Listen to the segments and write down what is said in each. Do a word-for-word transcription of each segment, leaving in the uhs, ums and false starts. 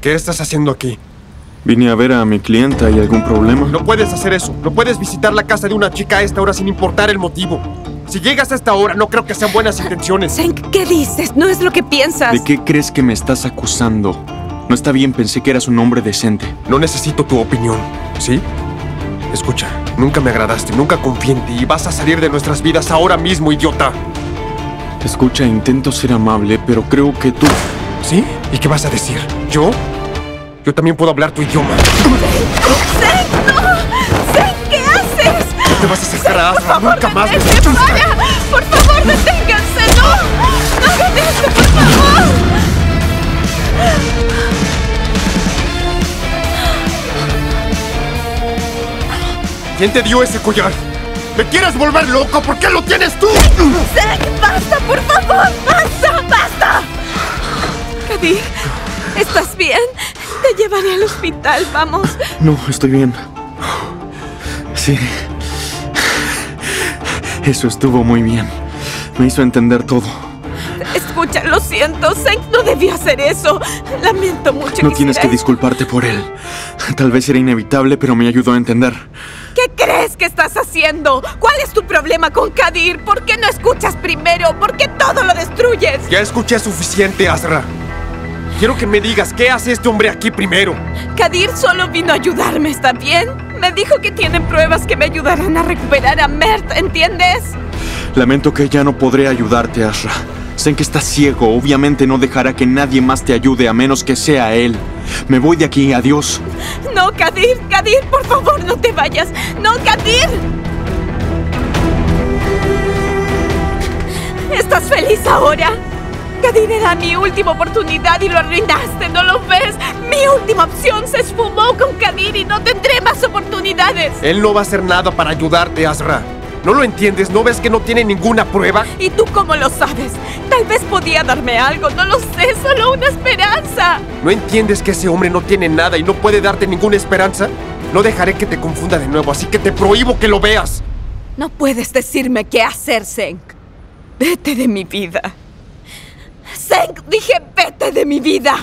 ¿Qué estás haciendo aquí? Vine a ver a mi clienta. ¿Hay algún problema? No puedes hacer eso. No puedes visitar la casa de una chica a esta hora sin importar el motivo. Si llegas a esta hora, no creo que sean buenas intenciones. Zeng, ¿qué dices? No es lo que piensas. ¿De qué crees que me estás acusando? No está bien, pensé que eras un hombre decente. No necesito tu opinión, ¿sí? Escucha, nunca me agradaste, nunca confié en ti y vas a salir de nuestras vidas ahora mismo, idiota. Escucha, intento ser amable, pero creo que tú... ¿Sí? ¿Y qué vas a decir? ¿Yo? Yo también puedo hablar tu idioma. ¡Zeng, no! ¡Zeng, ¿qué haces? No te vas a acercar a Azra, nunca más. ¡Deténse, para! ¡Por favor, deténganse! ¡No! ¡No hagan esto, por favor! ¿Quién te dio ese collar? ¿Me quieres volver loco? ¿Por qué lo tienes tú? ¡Zeng, basta, por favor! ¡Basta, basta! Kadir, ¿estás bien? Te llevaré al hospital, vamos. No, estoy bien. Sí. Eso estuvo muy bien. Me hizo entender todo. Escucha, lo siento. Zeng no debió hacer eso. Lamento mucho. No tienes que disculparte por él. Tal vez era inevitable, pero me ayudó a entender. ¿Qué crees que estás haciendo? ¿Cuál es tu problema con Kadir? ¿Por qué no escuchas primero? ¿Por qué todo lo destruyes? Ya escuché suficiente, Azra. Quiero que me digas, ¿qué hace este hombre aquí primero? Kadir solo vino a ayudarme, ¿está bien? Me dijo que tienen pruebas que me ayudarán a recuperar a Mert, ¿entiendes? Lamento que ya no podré ayudarte, Azra. Sé que estás ciego. Obviamente no dejará que nadie más te ayude a menos que sea él. Me voy de aquí. Adiós. No, Kadir. Kadir, por favor, no te vayas. No, Kadir. ¿Estás feliz ahora? Kadir era mi última oportunidad y lo arruinaste, ¿no lo ves? Mi última opción se esfumó con Kadir y no tendré más oportunidades. Él no va a hacer nada para ayudarte, Azra. ¿No lo entiendes? ¿No ves que no tiene ninguna prueba? ¿Y tú cómo lo sabes? Tal vez podía darme algo, no lo sé, solo una esperanza. ¿No entiendes que ese hombre no tiene nada y no puede darte ninguna esperanza? No dejaré que te confunda de nuevo, así que te prohíbo que lo veas. No puedes decirme qué hacer, Zeng. Vete de mi vida. Zeng, dije vete de mi vida.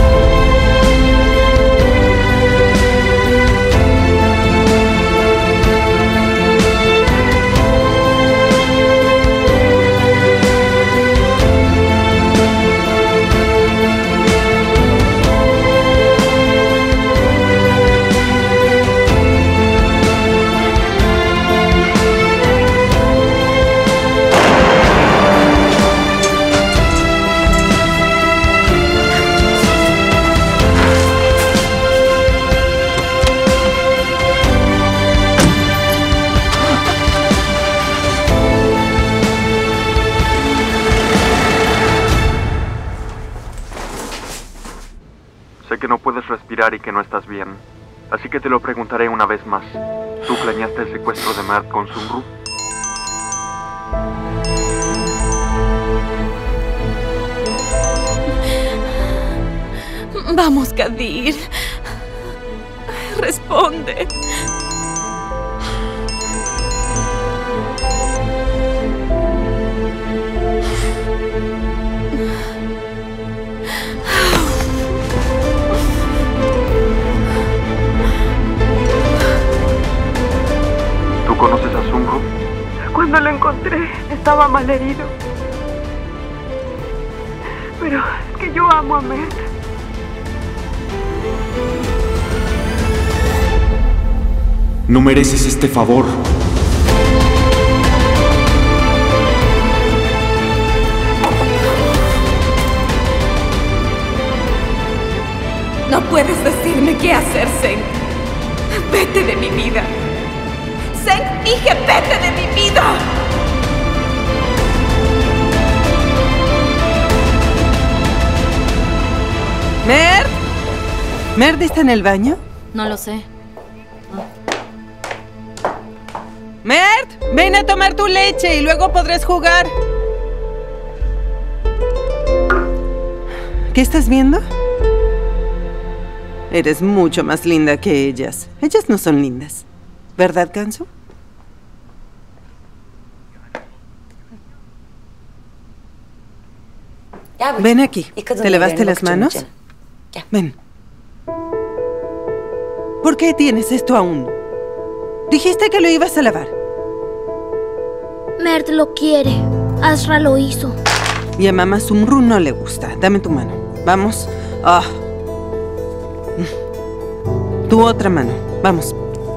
Sé que no puedes respirar y que no estás bien. Así que te lo preguntaré una vez más. ¿Tú planeaste el secuestro de Mert con Sunru? Vamos, Kadir. Responde. ¿Tú conoces a Sunru? Cuando lo encontré, estaba mal herido. Pero es que yo amo a Mert. No mereces este favor. No puedes decirme qué hacer, Zeng. Vete de mi vida. Zeng, dije vete de mi vida. ¿Mert? ¿Mert está en el baño? No lo sé. ¡Mert! Ven a tomar tu leche y luego podrás jugar. ¿Qué estás viendo? Eres mucho más linda que ellas. Ellas no son lindas. ¿Verdad, Kansu? Ven aquí. ¿Te lavaste las manos? Ven. ¿Por qué tienes esto aún? Dijiste que lo ibas a lavar. Mert lo quiere. Azra lo hizo. Y a mamá Sumru no le gusta. Dame tu mano. Vamos. Ah. Tu otra mano. Vamos.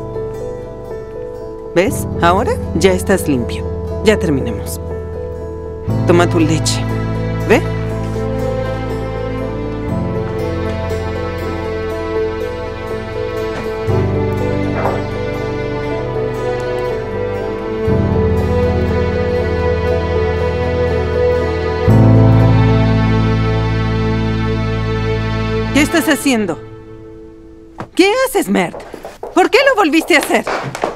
¿Ves? Ahora ya estás limpio. Ya terminamos. Toma tu leche. ¿Ve? ¿Qué estás haciendo? ¿Qué haces, Mert? ¿Por qué lo volviste a hacer?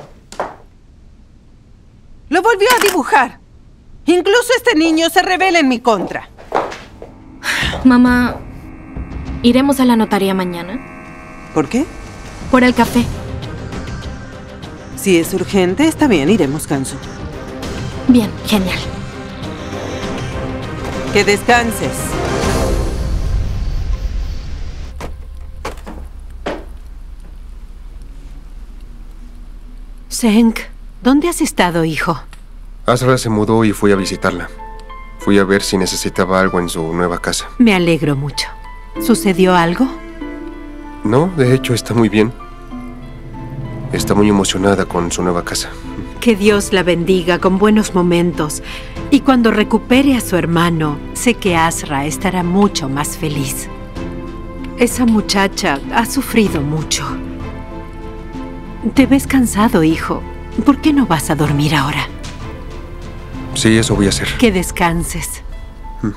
Lo volvió a dibujar. Incluso este niño se rebela en mi contra. Mamá, ¿iremos a la notaría mañana? ¿Por qué? Por el café. Si es urgente, está bien, iremos, Kansu. Bien, genial. Que descanses. Senk, ¿dónde has estado, hijo? Azra se mudó y fui a visitarla. Fui a ver si necesitaba algo en su nueva casa. Me alegro mucho. ¿Sucedió algo? No, de hecho está muy bien. Está muy emocionada con su nueva casa. Que Dios la bendiga con buenos momentos. Y cuando recupere a su hermano, sé que Azra estará mucho más feliz. Esa muchacha ha sufrido mucho. Te ves cansado, hijo. ¿Por qué no vas a dormir ahora? Sí, eso voy a hacer. Que descanses. Mm.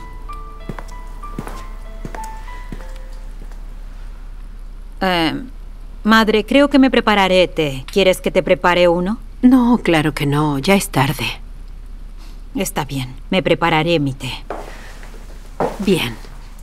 Eh, madre, creo que me prepararé té. ¿Quieres que te prepare uno? No, claro que no. Ya es tarde. Está bien. Me prepararé mi té. Bien.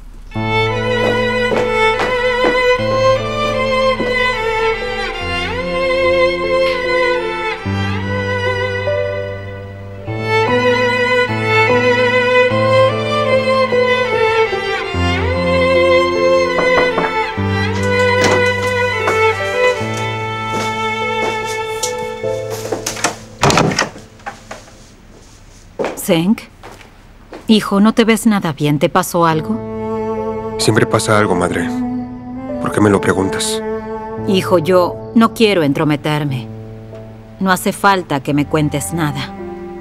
Senk, hijo, no te ves nada bien. ¿Te pasó algo? Siempre pasa algo, madre. ¿Por qué me lo preguntas? Hijo, yo no quiero entrometerme. No hace falta que me cuentes nada.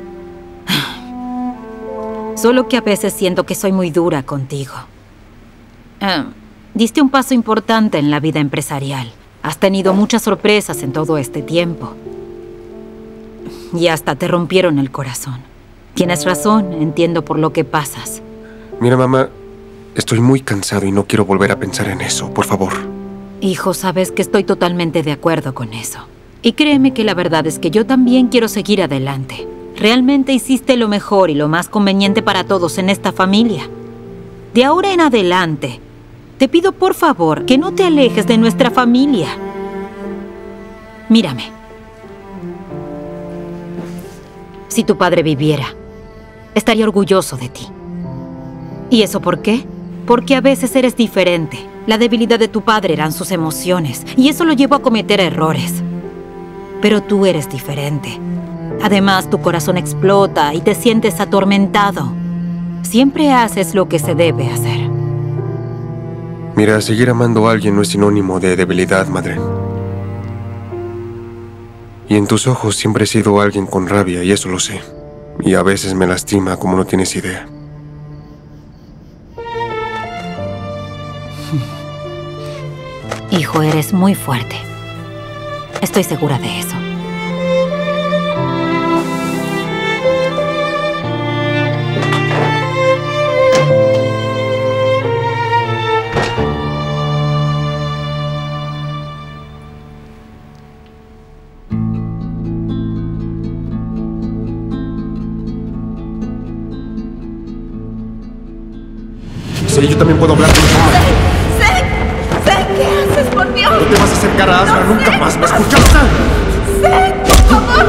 Solo que a veces siento que soy muy dura contigo. Eh, diste un paso importante en la vida empresarial. Has tenido muchas sorpresas en todo este tiempo. Y hasta te rompieron el corazón. Tienes razón, entiendo por lo que pasas. Mira, mamá, estoy muy cansado y no quiero volver a pensar en eso, por favor. Hijo, sabes que estoy totalmente de acuerdo con eso. Y créeme que la verdad es que yo también quiero seguir adelante. Realmente hiciste lo mejor y lo más conveniente para todos en esta familia. De ahora en adelante, te pido por favor que no te alejes de nuestra familia. Mírame. Si tu padre viviera, estaría orgulloso de ti. ¿Y eso por qué? Porque a veces eres diferente. La debilidad de tu padre eran sus emociones, y eso lo llevó a cometer errores. Pero tú eres diferente. Además, tu corazón explota y te sientes atormentado. Siempre haces lo que se debe hacer. Mira, seguir amando a alguien no es sinónimo de debilidad, madre. Y en tus ojos siempre he sido alguien con rabia, y eso lo sé. Y a veces me lastima como no tienes idea. Hijo, eres muy fuerte. Estoy segura de eso. Sí, yo también puedo hablar con tu mamá. ¡Senk! ¡Senk! ¿Qué haces, por Dios? No te vas a acercar a Azra No, nunca Senk. más, ¿me escuchaste? ¡Senk, por favor,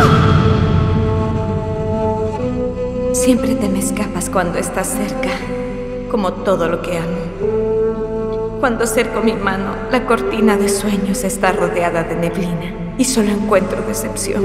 no! Siempre te me escapas cuando estás cerca, como todo lo que amo. Cuando acerco mi mano, la cortina de sueños está rodeada de neblina y solo encuentro decepción.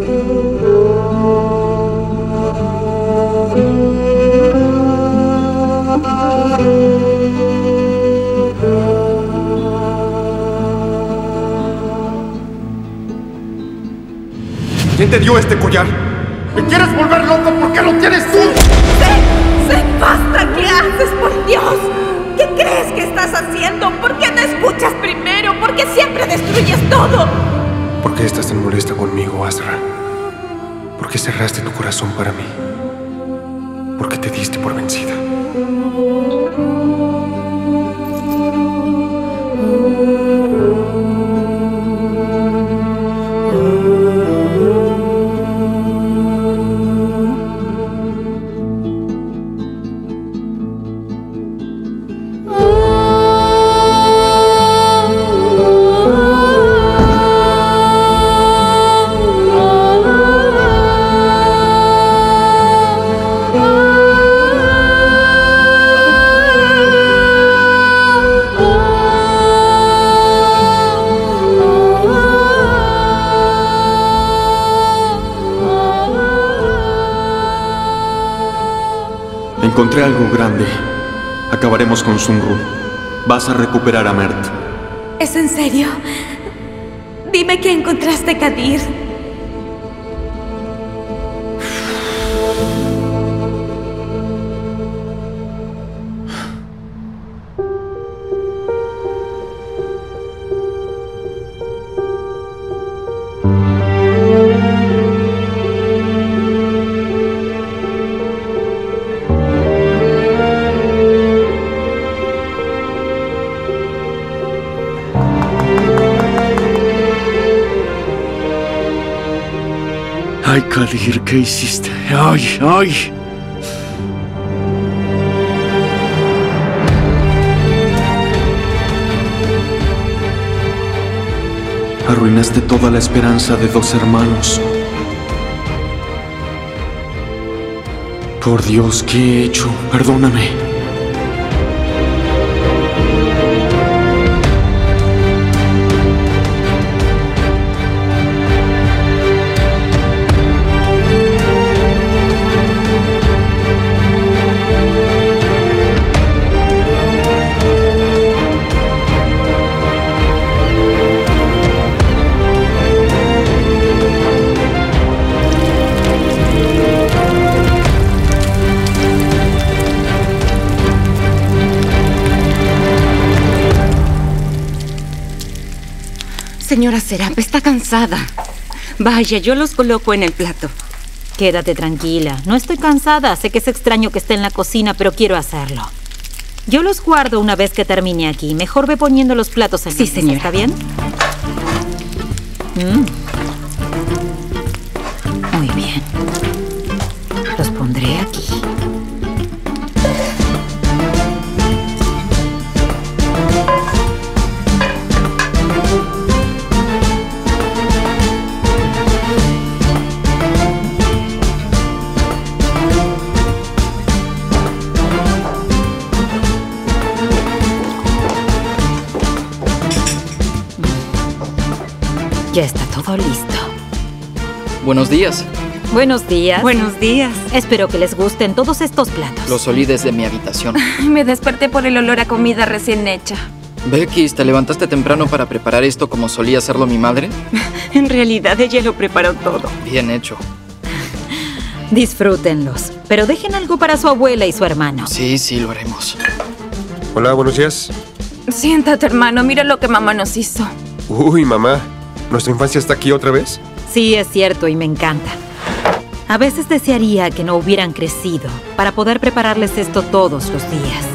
¿Quién te dio este collar? ¿Me quieres volver loco? ¿Por qué lo tienes tú? ¡Sí! ¡Sí! ¡Basta! ¿Qué haces, por Dios? ¿Qué crees que estás haciendo? ¿Por qué no escuchas primero? ¿Por qué siempre destruyes todo? ¿Por qué estás tan molesta conmigo, Azra? ¿Por qué cerraste tu corazón para mí? ¿Por qué te diste por vencida? Encontré algo grande. Acabaremos con Sunru. Vas a recuperar a Mert. ¿Es en serio? Dime que encontraste Kadir. Ay, Kadir, ¿qué hiciste? Ay, ay. Arruinaste toda la esperanza de dos hermanos. Por Dios, ¿qué he hecho? Perdóname. Señora Serap, está cansada. Vaya, yo los coloco en el plato. Quédate tranquila. No estoy cansada. Sé que es extraño que esté en la cocina, pero quiero hacerlo. Yo los guardo una vez que termine aquí. Mejor ve poniendo los platos en la mesa. Sí, señora. ¿Está bien? Mm. Muy bien. Los pondré aquí. Ya está todo listo. Buenos días. Buenos días. Buenos días. Espero que les gusten todos estos platos. Los olí desde mi habitación. Me desperté por el olor a comida recién hecha. Becky, ¿te levantaste temprano para preparar esto como solía hacerlo mi madre? En realidad, ella lo preparó todo. Bien hecho. Disfrútenlos, pero dejen algo para su abuela y su hermano. Sí, sí, lo haremos. Hola, buenos días. Siéntate, hermano. Mira lo que mamá nos hizo. Uy, mamá. ¿Nuestra infancia está aquí otra vez? Sí, es cierto y me encanta. A veces desearía que no hubieran crecido para poder prepararles esto todos los días.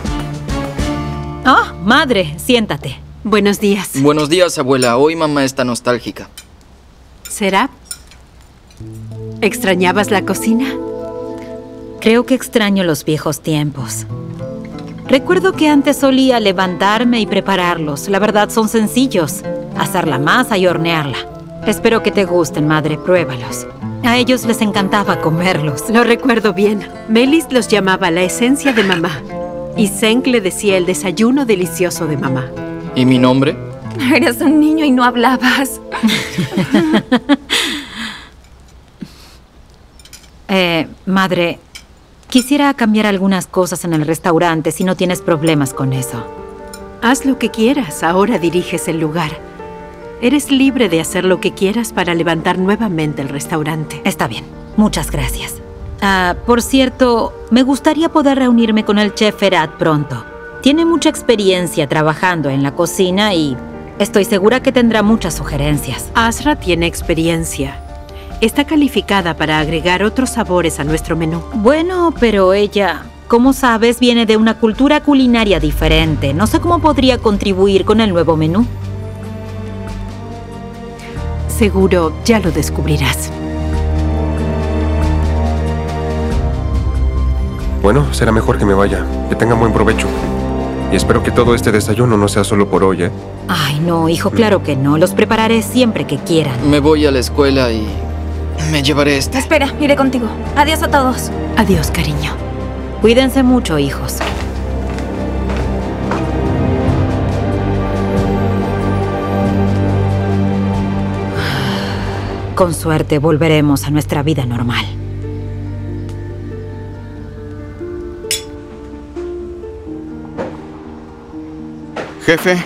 ¡Oh, madre! Siéntate. Buenos días. Buenos días, abuela. Hoy mamá está nostálgica. ¿Será? ¿Extrañabas la cocina? Creo que extraño los viejos tiempos. Recuerdo que antes solía levantarme y prepararlos. La verdad, son sencillos. Hacer la masa y hornearla. Espero que te gusten, madre. Pruébalos. A ellos les encantaba comerlos. Lo recuerdo bien. Melis los llamaba la esencia de mamá. Y Zeng le decía el desayuno delicioso de mamá. ¿Y mi nombre? Eras un niño y no hablabas. eh, madre, quisiera cambiar algunas cosas en el restaurante si no tienes problemas con eso. Haz lo que quieras, ahora diriges el lugar. Eres libre de hacer lo que quieras para levantar nuevamente el restaurante. Está bien, muchas gracias. Ah, por cierto, me gustaría poder reunirme con el chef Ferhat pronto. Tiene mucha experiencia trabajando en la cocina y estoy segura que tendrá muchas sugerencias. Asra tiene experiencia. Está calificada para agregar otros sabores a nuestro menú. Bueno, pero ella, como sabes, viene de una cultura culinaria diferente. No sé cómo podría contribuir con el nuevo menú. Seguro ya lo descubrirás. Bueno, será mejor que me vaya. Que tengan buen provecho. Y espero que todo este desayuno no sea solo por hoy, ¿eh? Ay, no, hijo, claro que no. Los prepararé siempre que quieran. Me voy a la escuela y me llevaré este. Espera, iré contigo. Adiós a todos. Adiós, cariño. Cuídense mucho, hijos. Con suerte volveremos a nuestra vida normal. Jefe.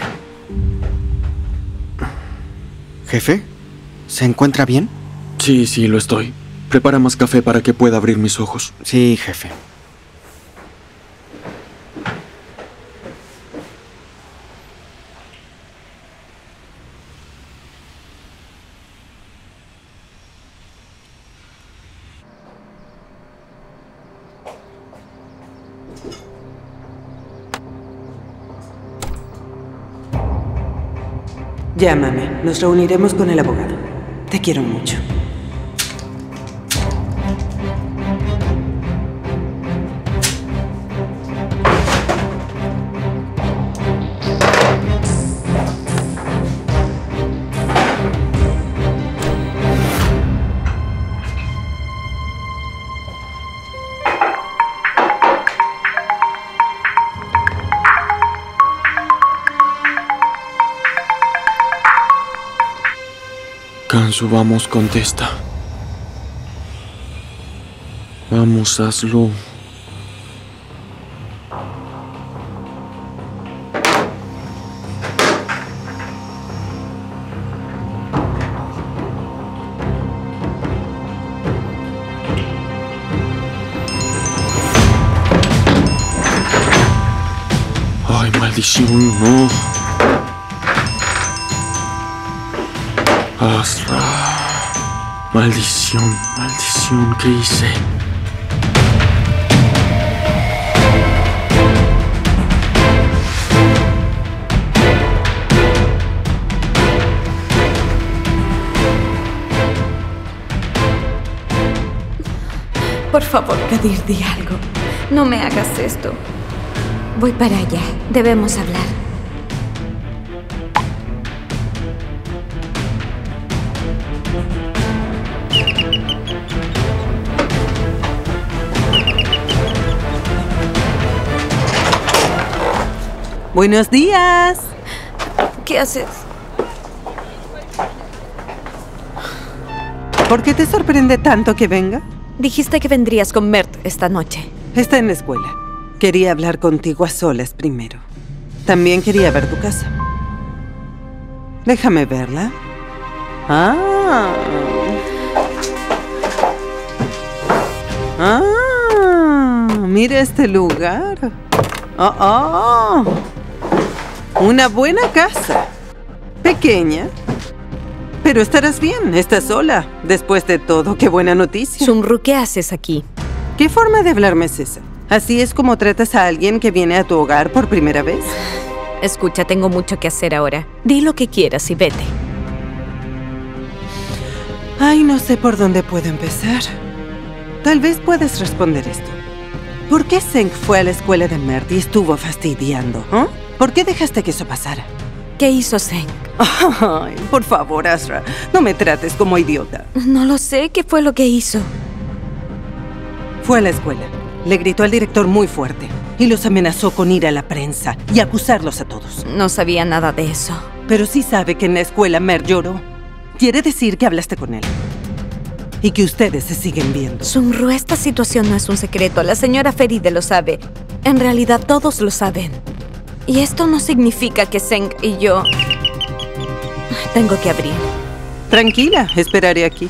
¿Jefe? ¿Se encuentra bien? Sí, sí, lo estoy. Prepara más café para que pueda abrir mis ojos. Sí, jefe. Llámame. Nos reuniremos con el abogado. Te quiero mucho. Kanzu, vamos, contesta. Vamos, hazlo. Ay, maldición, no. Asra. Maldición, maldición, ¿qué hice? Por favor, Kadir, di algo. No me hagas esto. Voy para allá. Debemos hablar. Buenos días. ¿Qué haces? ¿Por qué te sorprende tanto que venga? Dijiste que vendrías con Mert esta noche. Está en la escuela. Quería hablar contigo a solas primero. También quería ver tu casa. Déjame verla. Ah. Ah, mira este lugar. Oh, oh. Una buena casa. Pequeña. Pero estarás bien, estás sola. Después de todo, qué buena noticia. Sumru, ¿qué haces aquí? ¿Qué forma de hablarme es esa? ¿Así es como tratas a alguien que viene a tu hogar por primera vez? Escucha, tengo mucho que hacer ahora. Di lo que quieras y vete. Ay, no sé por dónde puedo empezar. Tal vez puedes responder esto. ¿Por qué Zeng fue a la escuela de Mert y estuvo fastidiando? ¿eh? ¿Por qué dejaste que eso pasara? ¿Qué hizo Zeng? Ay, por favor, Asra, no me trates como idiota. No lo sé. ¿Qué fue lo que hizo? Fue a la escuela. Le gritó al director muy fuerte. y los amenazó con ir a la prensa y acusarlos a todos. No sabía nada de eso. Pero sí sabe que en la escuela Mert lloró. Quiere decir que hablaste con él. Y que ustedes se siguen viendo. Sunru, esta situación no es un secreto. La señora Feride lo sabe. En realidad todos lo saben. Y esto no significa que Zeng y yo... Tengo que abrir. Tranquila, esperaré aquí.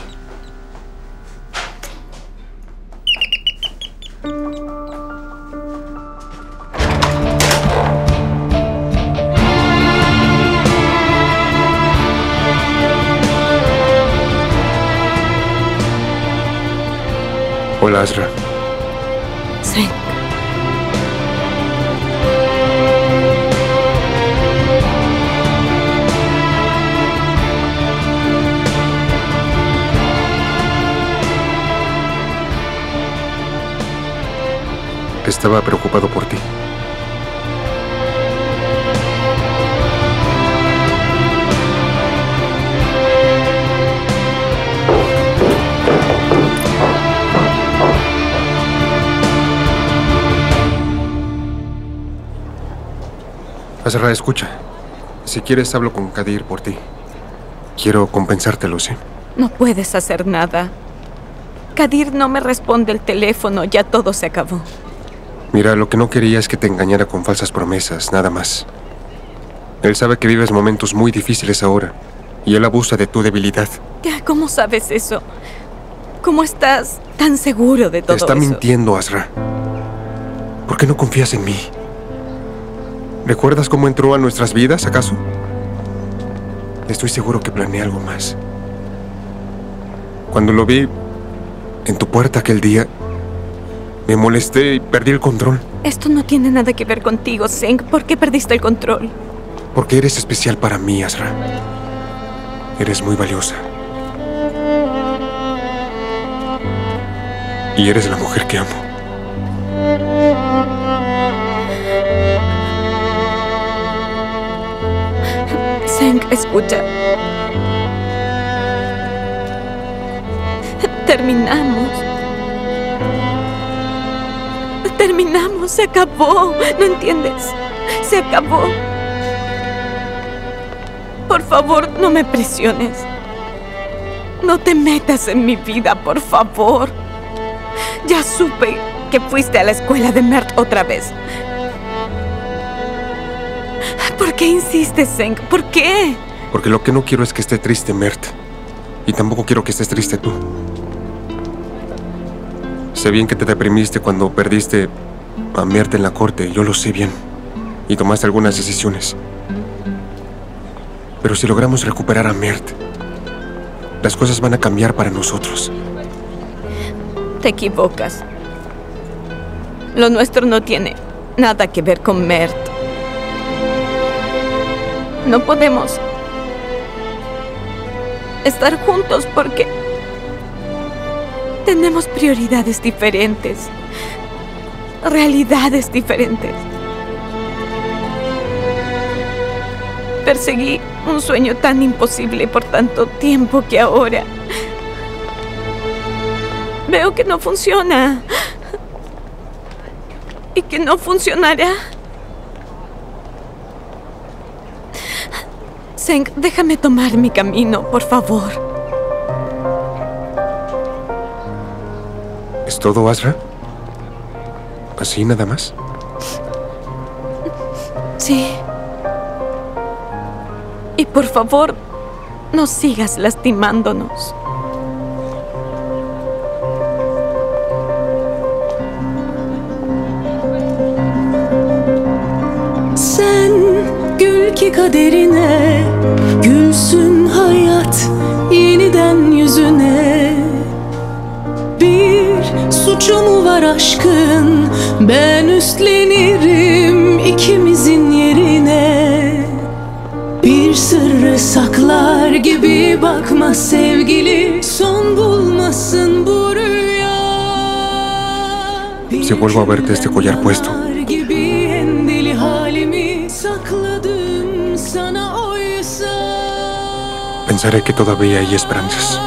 Hola, Azra. Zeng. Estaba preocupado por ti. Azra, escucha. Si quieres, hablo con Kadir por ti. Quiero compensártelo, ¿sí? No puedes hacer nada. Kadir no me responde el teléfono. Ya todo se acabó. Mira, lo que no quería es que te engañara con falsas promesas, nada más. Él sabe que vives momentos muy difíciles ahora, y él abusa de tu debilidad. ¿Qué? ¿Cómo sabes eso? ¿Cómo estás tan seguro de todo eso? Te está mintiendo, Azra. ¿Por qué no confías en mí? ¿Recuerdas cómo entró a nuestras vidas, acaso? Estoy seguro que planea algo más. Cuando lo vi en tu puerta aquel día, me molesté y perdí el control. Esto no tiene nada que ver contigo, Zeng. ¿Por qué perdiste el control? Porque eres especial para mí, Azra. Eres muy valiosa. Y eres la mujer que amo. Zeng, escucha. Terminamos. Terminamos, se acabó. ¿No entiendes? Se acabó. Por favor, no me presiones. No te metas en mi vida, por favor. Ya supe que fuiste a la escuela de Mert otra vez. ¿Por qué insistes, Zeng? ¿Por qué? Porque lo que no quiero es que esté triste Mert. Y tampoco quiero que estés triste tú. Sé bien que te deprimiste cuando perdiste a Mert en la corte. Yo lo sé bien. Y tomaste algunas decisiones. Pero si logramos recuperar a Mert, las cosas van a cambiar para nosotros. Te equivocas. Lo nuestro no tiene nada que ver con Mert. No podemos estar juntos porque tenemos prioridades diferentes, realidades diferentes. Perseguí un sueño tan imposible por tanto tiempo que ahora veo que no funciona y que no funcionará. Zeng, déjame tomar mi camino, por favor. ¿Es todo, Azra? ¿Así nada más? Sí. Y por favor, no sigas lastimándonos. Sen gül ki kaderine, gülsün hayat yeniden yüzüne. Bir suçu mu var aşkın, ben üstlenirim ikimizin yerine. Bir sırrı saklar gibi bakma sevgili, son bulmasın bu rüya. Si vuelvo a verte este collar puesto, Gibi en deli halimi sakladım sana oysa. pensaré que todavía hay esperanzas.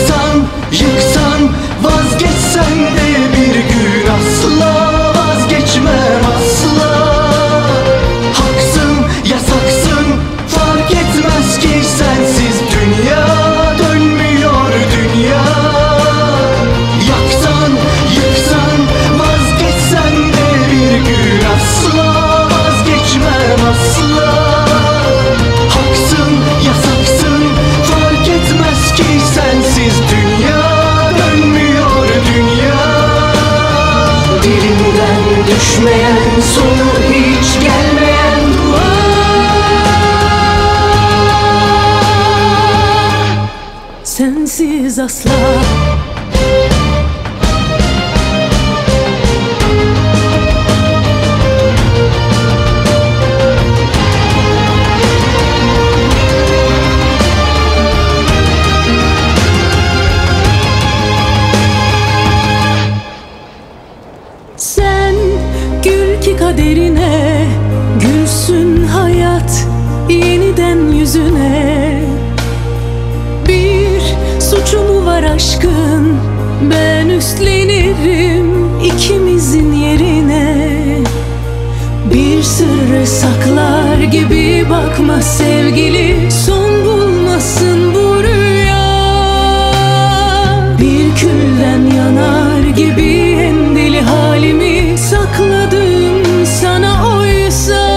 Yaksan, yıksan, vazgeçsen de bir gün asla vazgeç vazgeçmem asla. Haksın, yasaksın, fark etmez ki sensiz dünya dönmüyor dünya. Yaksan, yıksan, vazgeçsen de bir gün asla vazgeçmem asla. Haksın, yasaksın, fark etmez ki sensiz dünya dönmüyor dünya. Dilimden düşmeyen, sonu hiç gelmeyen dua. Sensiz asla. Sen gül ki kaderine, gülsün hayat yeniden yüzüne. Bir suçu mu var aşkın, ben üstlenirim ikimizin yerine. Bir sırrı saklar gibi bakma sevgili, son bulmasın bu rüya. Bir külden yanar gibi en deli halimi sakladım sana oysa.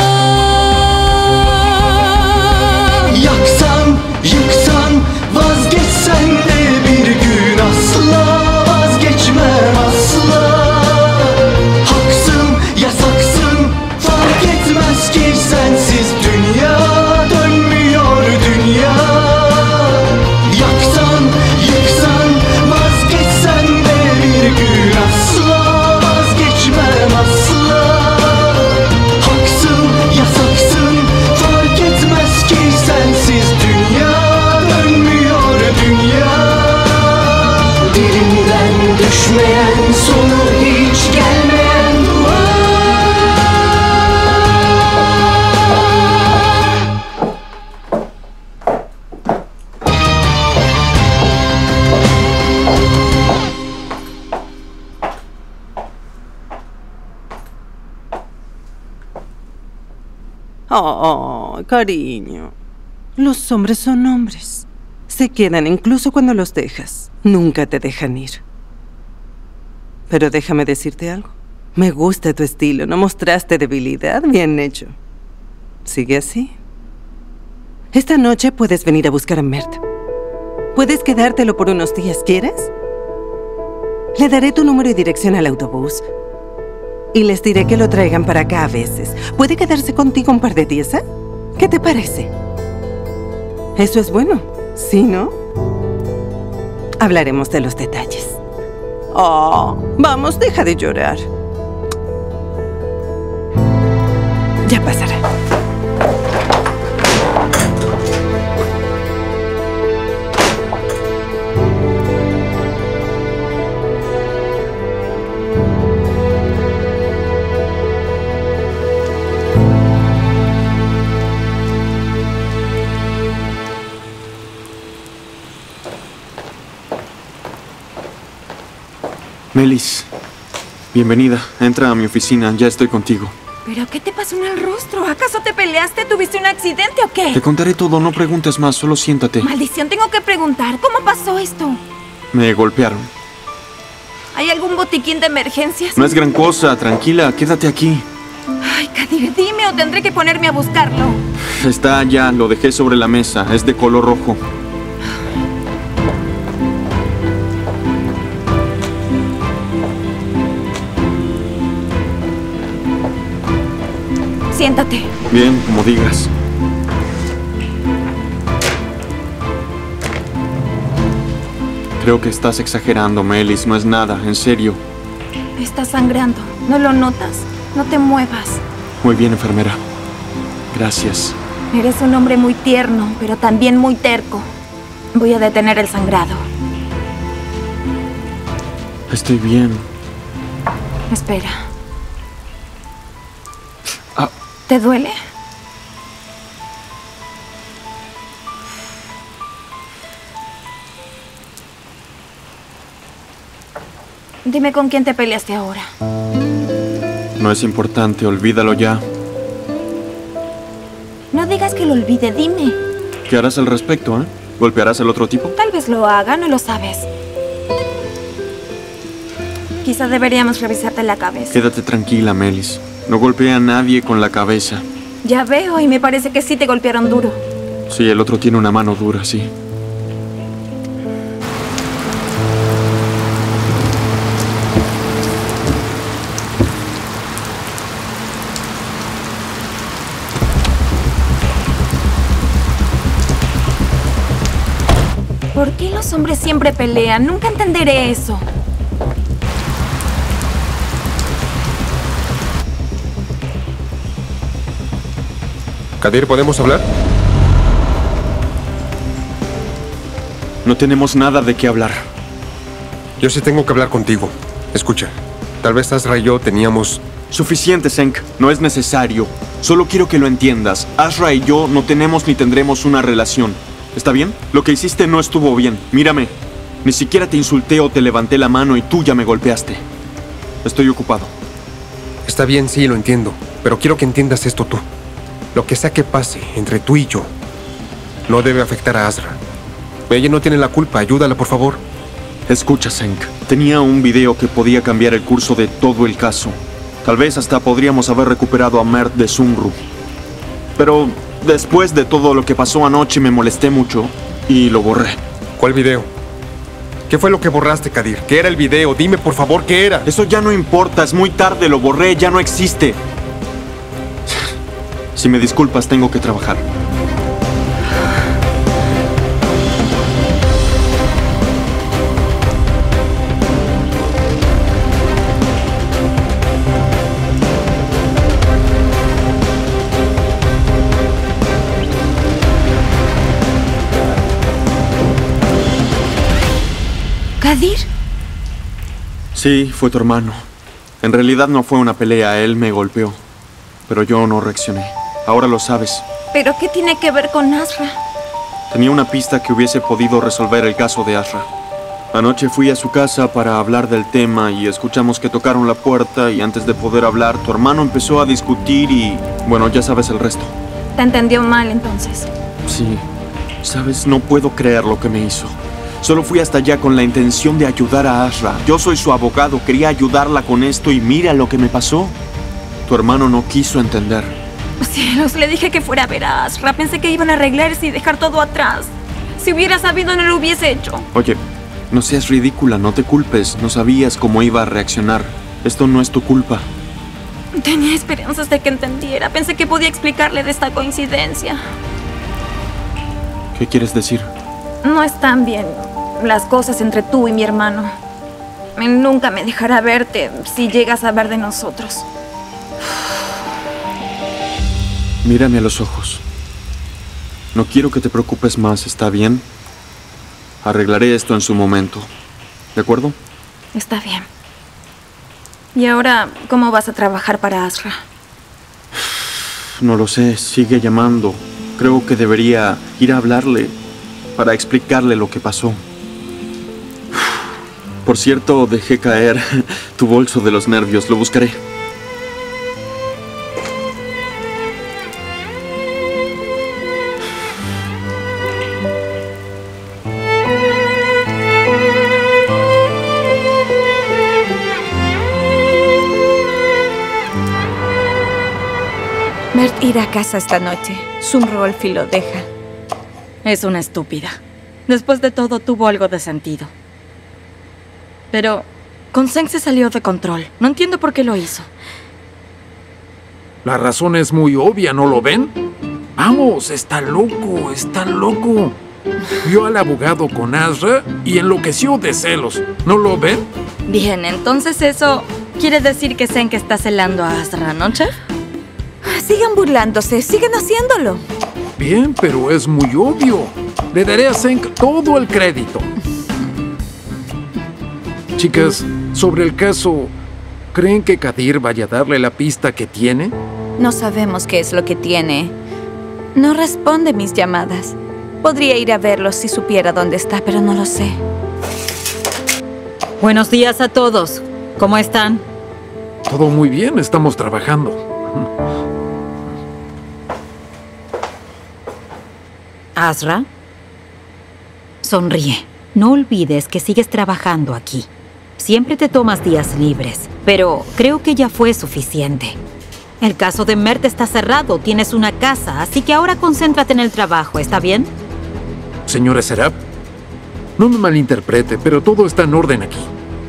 Yaksan, yıksan, vazgeçsen de bir gün asla vazgeçmem asla. Haksın, yasaksın, fark etmez ki sensiz dünya dönmüyor dünya. Yaksan, yıksan, vazgeçsen de bir gün asla vazgeçmem asla. Haksın, yasaksın, fark etmez ki sensiz dünya dönmüyor dünya. Dilimden düşmeyen, sonu hiç gelmeyen dua. Oh, cariño. Los hombres son hombres. Se quedan incluso cuando los dejas. Nunca te dejan ir. Pero déjame decirte algo. Me gusta tu estilo. No mostraste debilidad. Bien hecho. Sigue así. Esta noche puedes venir a buscar a Mert. Puedes quedártelo por unos días. ¿Quieres? Le daré tu número y dirección al autobús. Y les diré que lo traigan para acá a veces. Puede quedarse contigo un par de días, ¿eh? ¿Qué te parece? Eso es bueno, ¿sí, no? Hablaremos de los detalles. Oh, vamos, deja de llorar. Ya pasará. Melis, bienvenida. Entra a mi oficina, ya estoy contigo. ¿Pero qué te pasó en el rostro? ¿Acaso te peleaste? ¿Tuviste un accidente o qué? Te contaré todo, no preguntes más, solo siéntate. Maldición, tengo que preguntar. ¿Cómo pasó esto? Me golpearon. ¿Hay algún botiquín de emergencias? No es gran cosa, tranquila, quédate aquí. Ay, Kadir, dime o tendré que ponerme a buscarlo. Está allá, lo dejé sobre la mesa, es de color rojo. Siéntate. Bien, como digas. Creo que estás exagerando, Melis. No es nada, en serio. Está sangrando. ¿No lo notas? No te muevas. Muy bien, enfermera. Gracias. Eres un hombre muy tierno, pero también muy terco. Voy a detener el sangrado. Estoy bien. Espera. Ah. ¿Te duele? Dime con quién te peleaste ahora. No es importante, olvídalo ya. No digas que lo olvide, dime. ¿Qué harás al respecto, eh? ¿Golpearás al otro tipo? Tal vez lo haga, no lo sabes. Quizá deberíamos revisarte la cabeza. Quédate tranquila, Melis. No golpeé a nadie con la cabeza. Ya veo, y me parece que sí te golpearon duro. Sí, el otro tiene una mano dura, sí. ¿Por qué los hombres siempre pelean? Nunca entenderé eso. Kadir, ¿podemos hablar? No tenemos nada de qué hablar. Yo sí tengo que hablar contigo. Escucha, tal vez Azra y yo teníamos... Suficiente, Senk. No es necesario. Solo quiero que lo entiendas. Azra y yo no tenemos ni tendremos una relación. ¿Está bien? Lo que hiciste no estuvo bien. Mírame. Ni siquiera te insulté o te levanté la mano y tú ya me golpeaste. Estoy ocupado. Está bien, sí, lo entiendo. Pero quiero que entiendas esto tú. Lo que sea que pase entre tú y yo no debe afectar a Azra. Ella no tiene la culpa. Ayúdala, por favor. Escucha, Senk. Tenía un video que podía cambiar el curso de todo el caso. Tal vez hasta podríamos haber recuperado a Mert de Sunru. Pero después de todo lo que pasó anoche me molesté mucho y lo borré. ¿Cuál video? ¿Qué fue lo que borraste, Kadir? ¿Qué era el video? Dime, por favor, ¿qué era? Eso ya no importa. Es muy tarde. Lo borré. Ya no existe. Si me disculpas, tengo que trabajar. ¿Kadir? Sí, fue tu hermano. En realidad no fue una pelea. Él me golpeó. Pero yo no reaccioné. Ahora lo sabes. ¿Pero qué tiene que ver con Azra? Tenía una pista que hubiese podido resolver el caso de Azra. Anoche fui a su casa para hablar del tema y escuchamos que tocaron la puerta y antes de poder hablar, tu hermano empezó a discutir y... bueno, ya sabes el resto. ¿Te entendió mal entonces? Sí. Sabes, no puedo creer lo que me hizo. Solo fui hasta allá con la intención de ayudar a Azra. Yo soy su abogado, quería ayudarla con esto y mira lo que me pasó. Tu hermano no quiso entender. Cielos, le dije que fuera a ver a Azra. Pensé que iban a arreglarse y dejar todo atrás. Si hubiera sabido, no lo hubiese hecho. Oye, no seas ridícula, no te culpes. No sabías cómo iba a reaccionar. Esto no es tu culpa. Tenía esperanzas de que entendiera. Pensé que podía explicarle de esta coincidencia. ¿Qué quieres decir? No están bien las cosas entre tú y mi hermano. Él nunca me dejará verte si llegas a saber de nosotros. Mírame a los ojos. No quiero que te preocupes más, ¿está bien? Arreglaré esto en su momento. ¿De acuerdo? Está bien. ¿Y ahora cómo vas a trabajar para Azra? No lo sé, sigue llamando. Creo que debería ir a hablarle para explicarle lo que pasó. Por cierto, dejé caer tu bolso de los nervios. Lo buscaré. Mert irá a casa esta noche. Sunrolfi lo deja. Es una estúpida. Después de todo, tuvo algo de sentido. Pero con Senk se salió de control. No entiendo por qué lo hizo. La razón es muy obvia, ¿no lo ven? Vamos, está loco, está loco. Vio al abogado con Azra y enloqueció de celos. ¿No lo ven? Bien, entonces eso quiere decir que Senk está celando a Azra, ¿no, chef? Sigan burlándose, sigan haciéndolo. Bien, pero es muy obvio. Le daré a Senk todo el crédito. Chicas, sobre el caso, ¿creen que Kadir vaya a darle la pista que tiene? No sabemos qué es lo que tiene. No responde mis llamadas. Podría ir a verlo si supiera dónde está, pero no lo sé. Buenos días a todos. ¿Cómo están? Todo muy bien, estamos trabajando. Azra, sonríe. No olvides que sigues trabajando aquí. Siempre te tomas días libres, pero creo que ya fue suficiente. El caso de Mert está cerrado, tienes una casa, así que ahora concéntrate en el trabajo, ¿está bien? Señora Serap, no me malinterprete, pero todo está en orden aquí.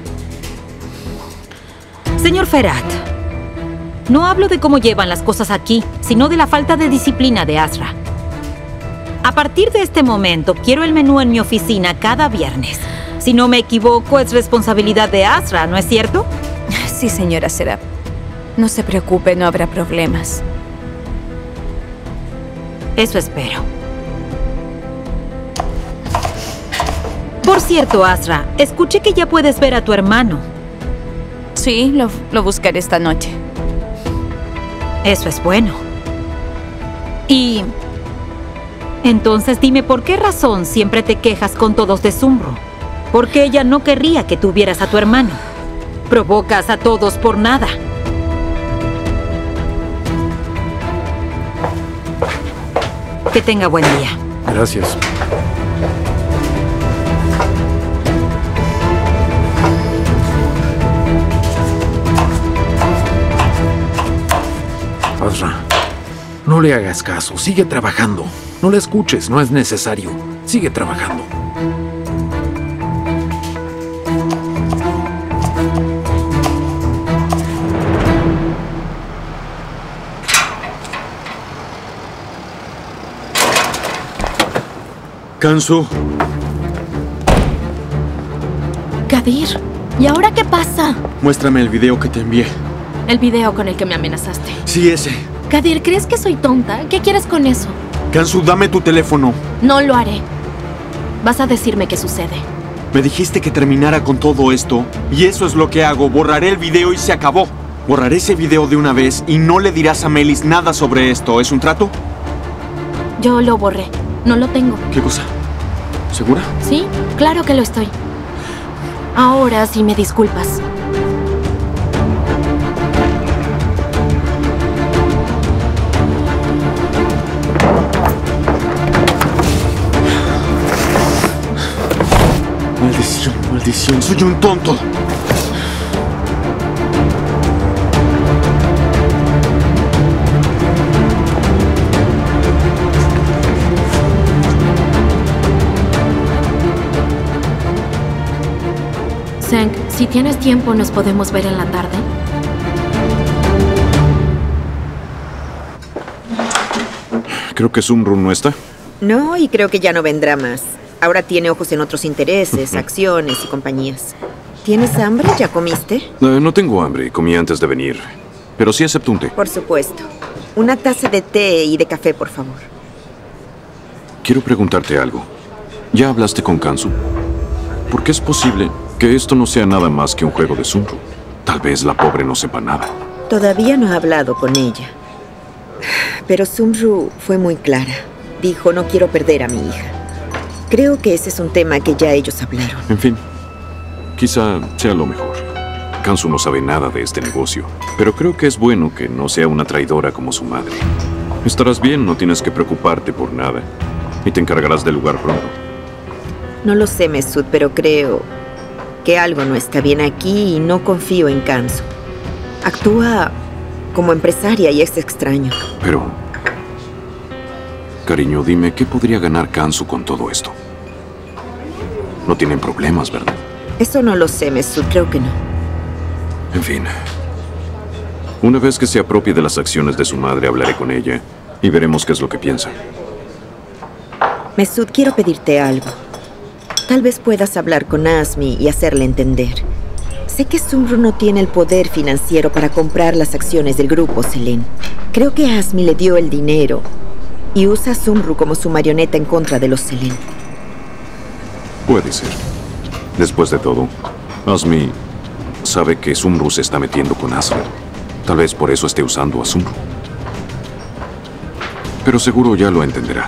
Señor Ferat, no hablo de cómo llevan las cosas aquí, sino de la falta de disciplina de Azra. A partir de este momento, quiero el menú en mi oficina cada viernes. Si no me equivoco, es responsabilidad de Azra, ¿no es cierto? Sí, señora Serap. No se preocupe, no habrá problemas. Eso espero. Por cierto, Azra, escuché que ya puedes ver a tu hermano. Sí, lo, lo buscaré esta noche. Eso es bueno. Y... entonces dime por qué razón siempre te quejas con todos de Sumru. Porque ella no querría que tuvieras a tu hermano. Provocas a todos por nada. Que tenga buen día. Gracias. Azra, no le hagas caso. Sigue trabajando. No le escuches, no es necesario. Sigue trabajando. Kansu. Kadir, ¿y ahora qué pasa? Muéstrame el video que te envié. El video con el que me amenazaste. Sí, ese. Kadir, ¿crees que soy tonta? ¿Qué quieres con eso? Kansu, dame tu teléfono. No lo haré. Vas a decirme qué sucede. Me dijiste que terminara con todo esto, y eso es lo que hago. Borraré el video y se acabó. Borraré ese video de una vez y no le dirás a Melis nada sobre esto. ¿Es un trato? Yo lo borré. No lo tengo. ¿Qué cosa? ¿Segura? Sí, claro que lo estoy. Ahora sí me disculpas. Maldición, maldición. Soy un tonto. Zeng, si tienes tiempo, ¿nos podemos ver en la tarde? Creo que Sumru no está. No, y creo que ya no vendrá más. Ahora tiene ojos en otros intereses, acciones y compañías. ¿Tienes hambre? ¿Ya comiste? Eh, no tengo hambre, comí antes de venir. Pero sí acepto un té. Por supuesto. Una taza de té y de café, por favor. Quiero preguntarte algo. ¿Ya hablaste con Kansu? ¿Por qué es posible que esto no sea nada más que un juego de Sumru? Tal vez la pobre no sepa nada. Todavía no he hablado con ella. Pero Sumru fue muy clara. Dijo, no quiero perder a mi hija. Creo que ese es un tema que ya ellos hablaron. En fin, quizá sea lo mejor. Kansu no sabe nada de este negocio, pero creo que es bueno que no sea una traidora como su madre. Estarás bien, no tienes que preocuparte por nada. Y te encargarás del lugar pronto. No lo sé, Mesut, pero creo que algo no está bien aquí y no confío en Kansu. Actúa como empresaria y es extraño. Pero, cariño, dime, ¿qué podría ganar Kansu con todo esto? No tienen problemas, ¿verdad? Eso no lo sé, Mesut, creo que no. En fin. Una vez que se apropie de las acciones de su madre, hablaré con ella y veremos qué es lo que piensa. Mesut, quiero pedirte algo. Tal vez puedas hablar con Azmi y hacerle entender. Sé que Sumru no tiene el poder financiero para comprar las acciones del grupo Selene. Creo que Azmi le dio el dinero y usa a Sumru como su marioneta en contra de los Selene. Puede ser. Después de todo, Azmi sabe que Sumru se está metiendo con Azra. Tal vez por eso esté usando a Sumru. Pero seguro ya lo entenderá.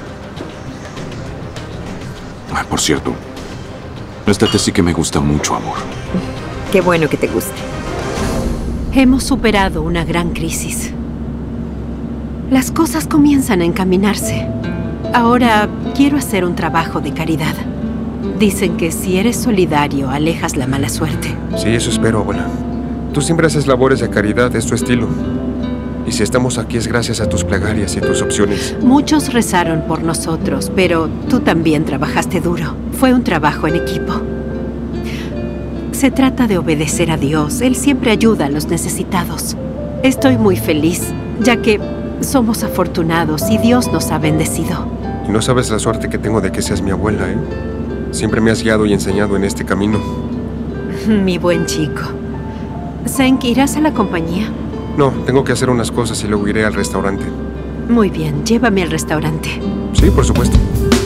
Ah, por cierto, este té sí que me gusta mucho, amor. Qué bueno que te guste. Hemos superado una gran crisis. Las cosas comienzan a encaminarse. Ahora quiero hacer un trabajo de caridad. Dicen que si eres solidario, alejas la mala suerte. Sí, eso espero, abuela. Tú siempre haces labores de caridad, es tu estilo. Y si estamos aquí es gracias a tus plegarias y tus opciones. Muchos rezaron por nosotros, pero tú también trabajaste duro. Fue un trabajo en equipo. Se trata de obedecer a Dios. Él siempre ayuda a los necesitados. Estoy muy feliz, ya que somos afortunados y Dios nos ha bendecido. Y no sabes la suerte que tengo de que seas mi abuela, ¿eh? Siempre me has guiado y enseñado en este camino. Mi buen chico. Zeng, ¿irás a la compañía? No, tengo que hacer unas cosas y luego iré al restaurante. Muy bien, llévame al restaurante. Sí, por supuesto.